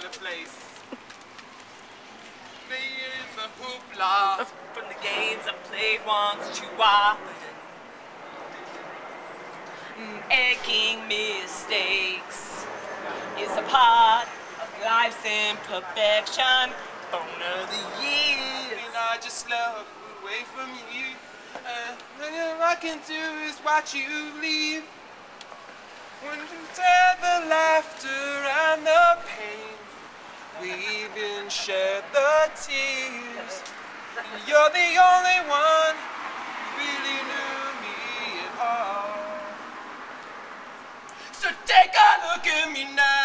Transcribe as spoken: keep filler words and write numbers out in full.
the place. Playing the hoopla from the games I played once too often. Making mistakes is a part of life's imperfection. Over the years, and I just love away from you. Uh, all I can do is watch you leave. When you tear the laughter and the pain, we even shed the tears. You're the only one who really knew me at all. So take a look at me now.